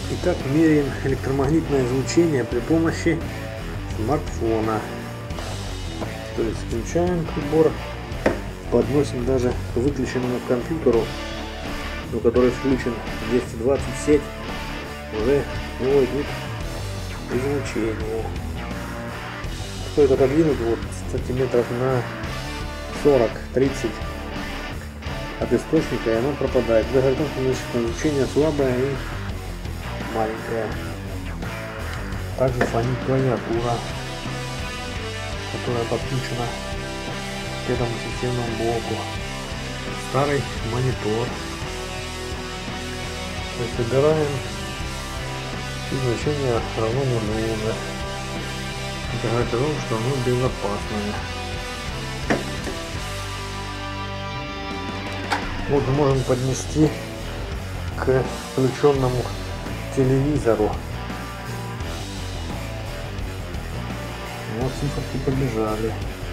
Итак, меряем электромагнитное излучение при помощи смартфона. То есть включаем прибор, подносим даже к выключенному компьютеру, у которого включен 220 сеть, уже его идет излучение. Стоит отодвинуть вот сантиметров на 40-30 от источника, и оно пропадает. За горизонтом излучение слабое и маленькая. Также фонит клавиатура, которая подключена к этому системному блоку. Старый монитор. То есть выбираем излучение равно нулю. Это говорит о том, что оно безопасное. Вот мы можем поднести к включенному телевизору. Вот циферки побежали.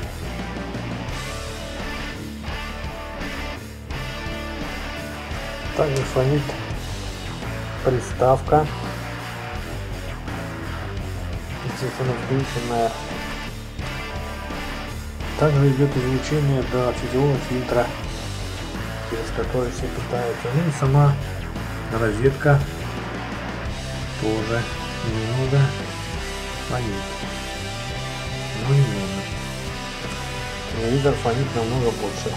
Также фонит приставка, естественно включенная. Также идет излучение до сетевого фильтра, через который все питаются. Ну и сама розетка тоже немного фонит, но немного. Телевизор фонит намного больше.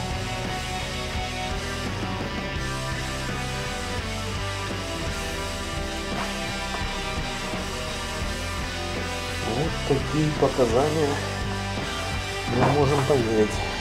Вот такие показания мы можем померить.